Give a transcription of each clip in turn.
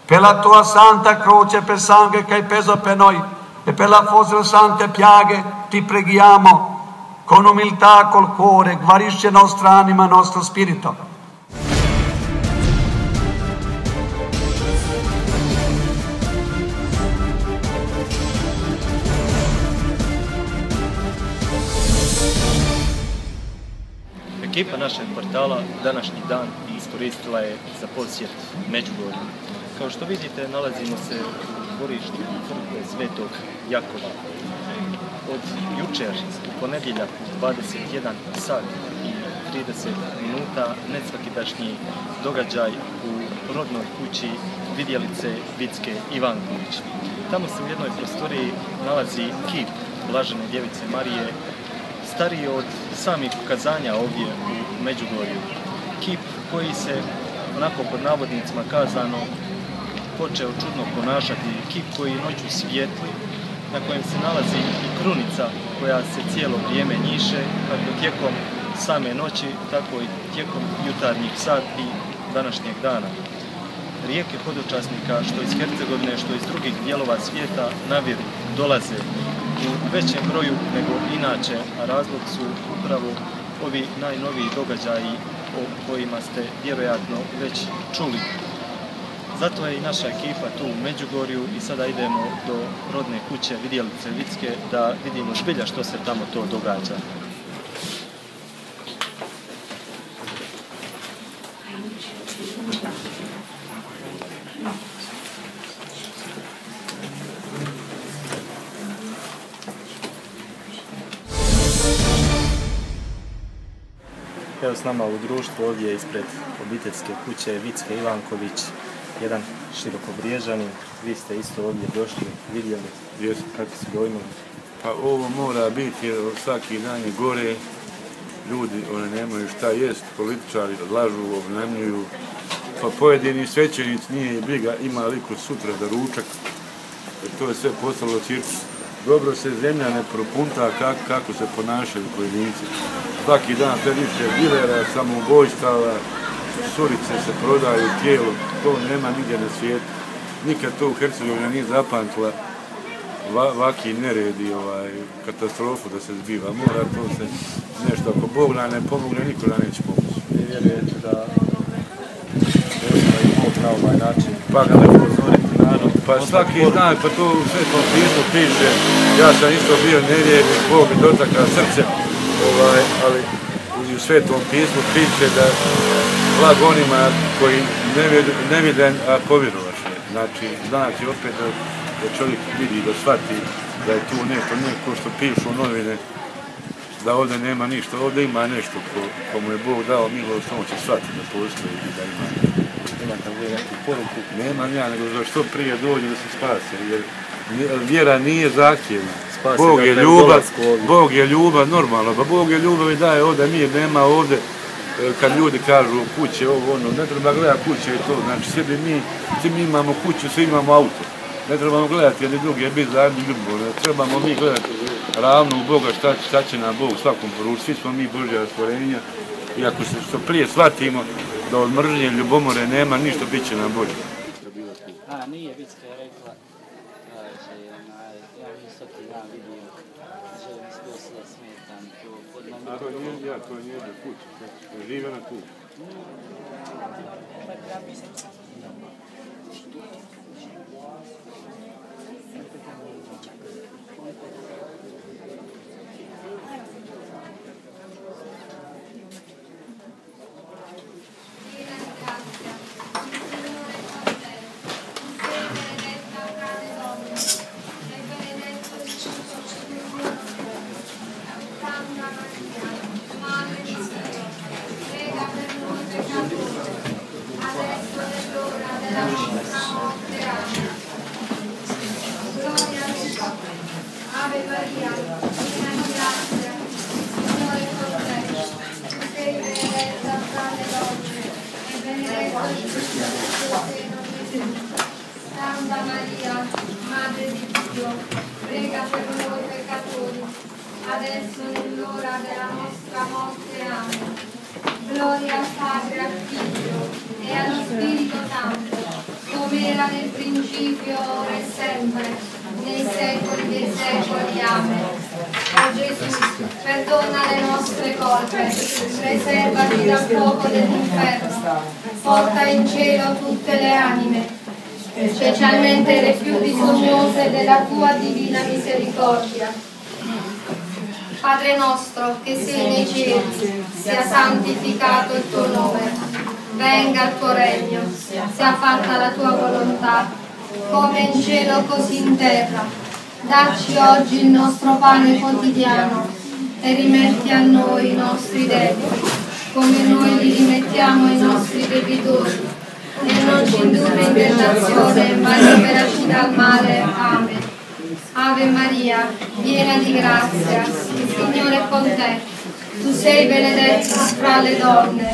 per la tua santa croce, per sangue che hai peso per noi e per le vostre sante piaghe, ti preghiamo, con umiltà col cuore, guarisce nostra anima, nostro spirito. Ekipa našeg portala današnji dan iskoristila je za posjet Međugorju. Kao što vidite, nalazimo se u dvorištu crkve Svetog Jakova. Od jučer, u ponedjeljak, 21 sat i 30 minuta, nesvakidašnji događaj u rodnoj kući vidjelice Vicke Ivanković. Tamo se u jednoj prostoriji nalazi kip Blažene Djevice Marije, stariji od samih kazanja ovdje u Međugorju. Kip koji se, onako pod navodnicima kazano, počeo čudno ponašati, kip koji noću svijetli, na kojem se nalazi i krunica koja se cijelo vrijeme njiše, kako tijekom same noći, tako i tijekom jutarnjih sati današnjeg dana. Rijeke hodočasnika, što iz Hercegovine, što iz drugih dijelova svijeta, naviru, dolaze u većem broju nego inače, a razlog su upravo ovi najnoviji događaji o kojima ste vjerojatno već čuli. Zato je i naša ekipa tu u Međugorju i sada idemo do rodne kuće vidjelice Vicke da vidimo zbilja što se tamo to događa. Evo s nama u društvu ovdje ispred obiteljske kuće Vicke Ivanković, jedan Širokobriježanin. Vi ste isto ovdje došli, vidjeli, kakvi su dojmovi? Pa ovo mora biti, jer svaki dan je gore, ljudi nemaju šta jest, političari odlažu, obnajmljuju, pa pojedini svećenici nije briga, ima li ko sutra za ručak, jer to je sve postalo cirkus. Dobro se zemlja ne propunta kako se ponašaju pojedinci. Svaki dan sve više dilera, samoubojstava, curice se prodaju, tijelo, to nema nigdje na svijetu. Nikad to u Hercegovini nije zapamtila ovaki neredi, katastrofu da se zbiva. Mora to se nešto, ako Bog nam ne pomogne, niko nam neće pomoći. Vi vjerujete da je Bog na ovaj način? Pa ga ne upozoriti narod. Pa svaki dan, pa to u Svetom pismu piše, ja sam isto bio nevjernik, Bog mi dotakao srce, ali u Svetom pismu piše da blag onima koji ne vide, a povjerovaše. Znači opet da čovjek vidi, da shvati da je tu neko što pišu novine, da ovdje nema ništa, ovdje ima nešto komu je Bog dao milost, on će shvatiti da postoji i da ima. Imate li neku poruku? Nemam ja, nego za što prije dođe da se spase, jer vjera nije zahtjevna. Bog je ljubav, normalno, pa Bog je ljubav i daje ovdje mir, nema ovdje, kad ljudi kažu kuće, ne treba gledati kuće i to, znači svi mi imamo kuću, svi imamo auto. Ne trebamo gledati jedni drugi, jer biti zajedni ljubavni, trebamo mi gledati ravno u Boga šta će nam Bog svakom poručiti, svi smo mi Božja stvorenja i ako se što prije shvatimo da od mržnje ljubomore nema ništa, bit će nam bolje. Nije Vicka je rekla, ja nisam ti dan vidio, želim skroz da smetam to pod namjerom. To je njezina kuća, žive na tu. Ave Maria, piena di grazia, il Signore è con te. Tu sei benedetta fra le donne e benedetto il frutto del tuo seno, Gesù. Santa Maria, Madre di Dio, prega per noi peccatori, adesso è l'ora della nostra morte. Amen. Gloria al Padre, al Figlio e allo Spirito Santo, come era nel principio, ora e sempre, nei secoli dei secoli. Amen. O Gesù, perdona le nostre colpe, preservaci dal fuoco dell'inferno, porta in cielo tutte le anime, specialmente le più bisognose della tua divina misericordia. Padre nostro che sei nei cieli, sia santificato il tuo nome, venga il tuo regno, sia fatta la tua volontà, come in cielo così in terra. Dacci oggi il nostro pane quotidiano e rimetti a noi i nostri debiti, come noi li rimettiamo ai nostri debitori. E non ci indurre in tentazione, ma liberaci dal male. Amen. Ave Maria, piena di grazia, il Signore è con te. Tu sei benedetta fra le donne.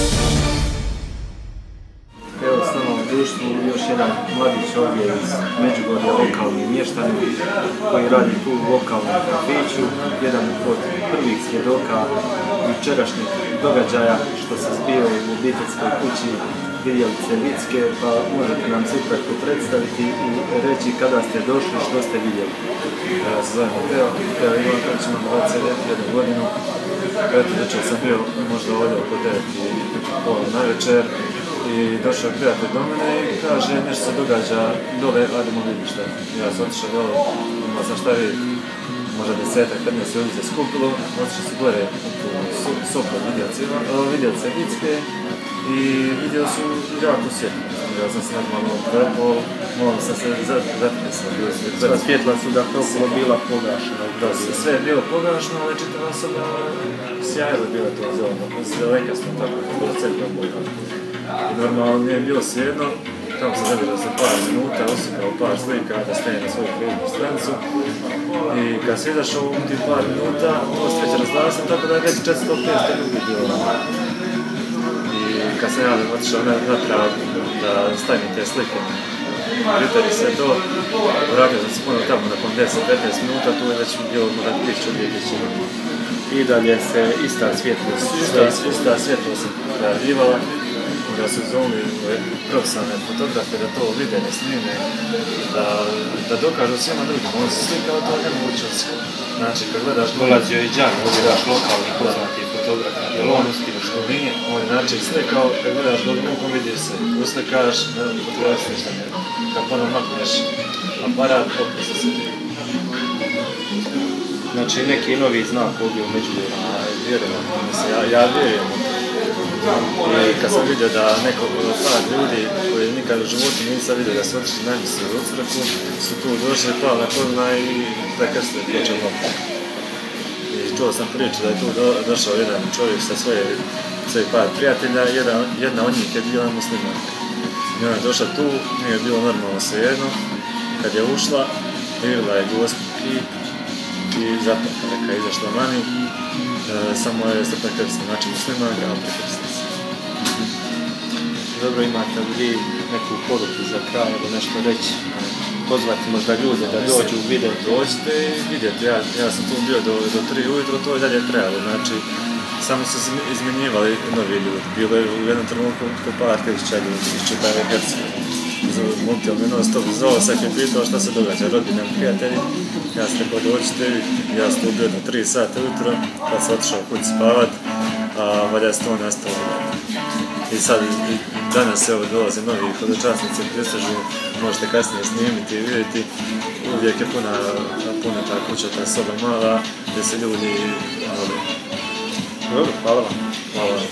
Evo s nama u društvu još jedan mladić ovdje iz Međugorja, lokalni mještanin koji radi tu u lokalnom kafiću, jedan od prvih svjedoka jučerašnjeg događaja što se zbio u obiteljskoj kući Vidjelice Vicke, pa možete nam se ukratko predstaviti i reći kada ste došli, što ste vidjeli. Ja se zovem Teo, Ivan Ković, imam 21 godinu. Eto, večer sam bio možda ovdje oko 9:30 na večer i došao prijatelj do mene i kaže nešto se događa dole, ajdemo vidjeti šta. Ja sam otišao dole, imao sam šta vidjeti, možda 10-15 ljudi se skupilo, otišao se gore u sobu Vidjelice Vicke i vidio su jako svjetlo. Ja sam se normalno prepao, moram sam se zatresao. Sva svjetla su dakle okolo bila pogašena. Sve je bilo pogašeno, ali čitava soba sjajno je bila to zeleno. Zeleka smo tako, bilo crkva boja. I normalno nije bilo svejedno, tamo sam zadržao za par minuta, oslikao par slika da staje na svoju Facebook stranicu. I kad se izašao u tih par minuta, to se već razgleda se, tako da je već 400-500 ljudi bilo. I kad sam ja otišao natrag da stavim te slike, pritari se to, vratio sam se ponovno tamo nakon 10-15 minuta, tu je već bilo možda 1000-2000. I dalje se ista svjetlost. Ista svjetlost se pojavljivala, da su zovni profesionalne fotografe da to vide, da snime, da dokažu svima drugim. On se slikao, to je nemoguće. Znači, kad gledaš... Dolazio i Đan, ovdje daš lokalni poznati fotograf. Je li on uspio što nije? On je znači slikao, kad gledaš dogmukom vidiš se. Uslikaš, fotografiš ništa ne. Kad ponovno makneš aparat, opet se svi. Znači, neki novi znak ovdje u Međugorju. Vjerujem, ja vjerujem. I kad sam vidio da neko par ljudi koji nikad u životu nisam vidio da su otišli najmisli u crkvu, su tu došli, pali na kolina i prekrstili počeo lopta. I čuo sam priču da je tu došao jedan čovjek sa svojih par prijatelja, jedna od njih je bila muslimanka. I ona je došla tu, nije bilo normalno svejedno, kad je ušla, vidjela je Gospu kip i zaplakala, kad je izašla vani, samo je se prekrstila, znači muslimanka, a prekrstila se. Dobro, imate li vi neku poruku za kraj ili nešto reći? Pozvati možda ljude da dođu vidjeti? Dođite i vidjeti. Ja sam tu bio do 3 ujutro, to je dalje trebalo. Znači, samo su se izmjenjivali novi ljudi. Bilo je u jednom trenutku po par tisuća ljudi iz čitave Hercegovine. Motel me non stop zvao, sad je pitao šta se događa, rodbina, prijatelji. Ja sam rekao dođite, ja sam tu bio do 3 sata ujutro, kad sam otišao kući spavat, a valja se to nastavilo. I sad, danas evo dolaze novi hodočasnici, pristižu, možete kasnije snimiti i vidjeti. Uvijek je puna ta kuća, ta soba mala, gdje se ljudi vole. Dobro, hvala vam. Hvala vam.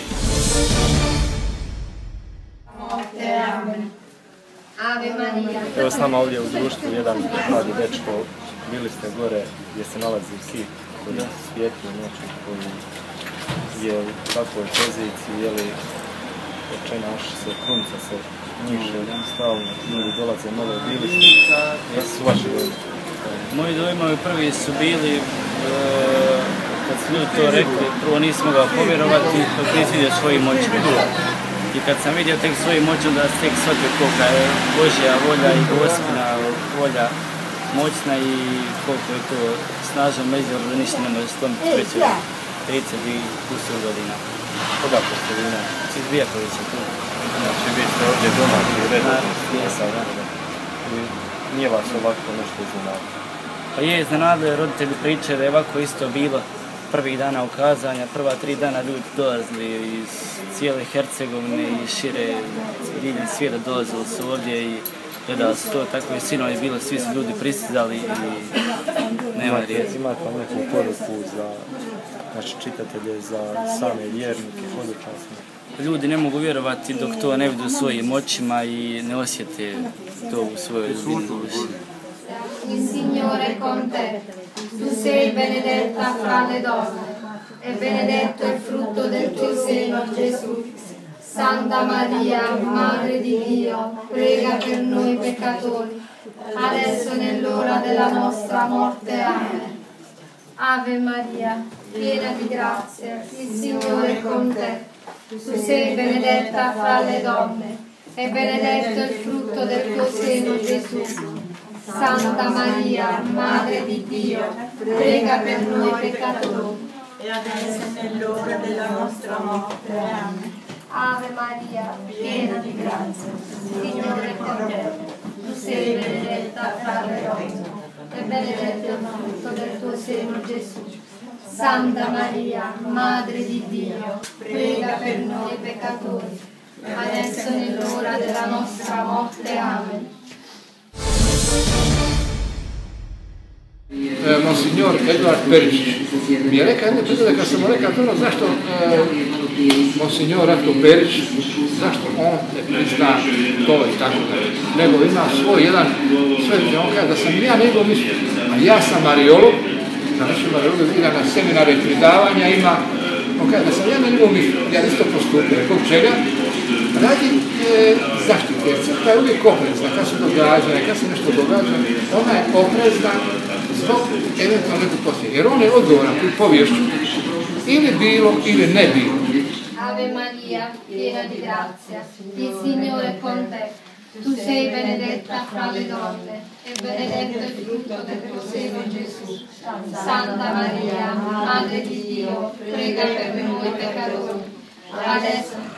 Evo s nama ovdje u društvu jedan mladi dečko, bili ste gore gdje se nalazi kip koji svijetli noću, koji je u takvoj poziciji, je li Oče naš se, krunca se njiše, stalno ljudi dolaze, malo bili ste, jesu su vaši dojmi? Moji dojmovi prvi su bili, kad su ljudi to rekli, prvo nisam mogao povjerovati, dok nisam vidio svojim očima. I kad sam vidio tek svojim očima da se tek shvatio kolika je Božja volja i Gospina volja moćna i koliko je to snažan mezor da ništa ne može slomiti već 30 i kusur godina. Koga postavljena? Svi Bijaković je tu. Znači vi ste ovdje domaći redovni i nije vas ovako nešto iznenadilo? Pa je iznenadilo, roditelji pričaju da je ovako isto bilo prvih dana ukazanja, prva 3 dana ljudi dolazili iz cijele Hercegovine i šire diljem svijeta dolazili su ovdje i gledali su to, tako i sinovi bilo, svi su ljudi pristizali i nema riječi. Imate li neku poruku za naše čitatelje, za same vjernike, hodočasnike? Ljudi ne mogu vjerovati dok to ne vidu svojim očima i ne osjete to u svojoj duši. Il Signore è con te, tu sei benedetta fra le donne, e benedetto il frutto del tuo seno, Gesù. Santa Maria, Madre di Dio, prega per noi peccatori, adesso e nell'ora della nostra morte. Amen. Ave Maria, piena di grazia, il Signore è con te, tu sei benedetta fra le donne, e benedetto il frutto del tuo seno, Gesù. Santa Maria, Madre di Dio, prega per noi peccatori, e adesso e nell'ora della nostra morte. Amen. Ave Maria, piena di grazia, il Signore è con te, tu sei benedetta fra le donne, e benedetto il frutto del tuo seno, Gesù. Santa Maria, Madre di Dio, prega per noi peccatori, adesso e nell'ora della nostra morte. Amen. Monsignor Eduard Perišić mi je rekao jedne prilike kad sam mu rekao to zašto Monsignor Ratko Perišić, zašto on ne prizna to i tako dalje, nego ima svoj jedan sve, on kaže da sam ja njegov mislio, a ja sam mariolog, završio mariolog, igra na seminare i predavanja, ima, on kaže da sam ja njegov mislio, ja isto postupio, kog čega, radi zaštite, jer crkva je uvijek oprezna, kad se događa, kad se nešto događa, ona je oprezna zbog eventualno nekog poslije, jer on je odgovoran pri povješću, ili bilo, ili ne bilo. Ave Maria, piena di grazia, il Signore è con te, tu sei benedetta fra le donne, e benedetto il frutto del tuo seno, Gesù. Santa Maria, Madre di Dio, prega per noi peccatori, adesso